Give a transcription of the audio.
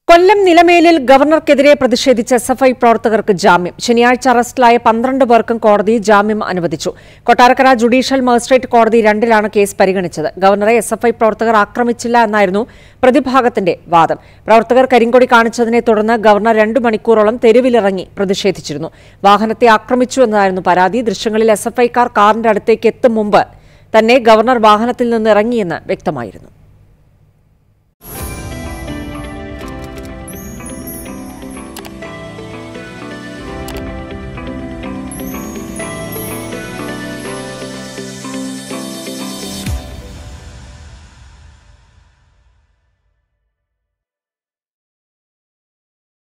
കൊല്ലം നിലമേലിൽ ഗവർണർക്കെതിരെ പ്രതിഷേധിച്ച എസ്എഫ്ഐ പ്രവർത്തകർക്ക് ജാമ്യം. ശനിയാഴ്ച അറസ്റ്റിലായ 12 പേർക്കും കോടതി ജാമ്യം അനുവദിച്ചു. കൊട്ടാരക്കര ജുഡീഷ്യൽ മജിസ്ട്രേറ്റ് കോടതി 2-ലാണ് കേസ് പരിഗണിച്ചത്. ഗവർണറെ എസ്എഫ്ഐ പ്രവർത്തകർ ആക്രമിച്ചില്ല എന്നായിരുന്നു പ്രതിഭാഗത്തിന്റെ വാദം. പ്രവർത്തകർ കരിങ്കൊടി കാണിച്ചതിനെ തുടർന്ന് ഗവർണർ 2 മണിക്കൂറോളം തെരുവിലിറങ്ങി പ്രതിഷേധിച്ചിരുന്നു. വാഹനത്തെ ആക്രമിച്ചു എന്നായിരുന്നു പരാതി. ദൃശ്യങ്ങളിൽ എസ്എഫ്ഐക്കാർ കാറിന്റെ അടുത്തേക്ക് എത്തും മുമ്പ് തന്നെ ഗവർണർ വാഹനത്തിൽ നിന്ന് ഇറങ്ങിയെന്ന് വ്യക്തമായിരുന്നു.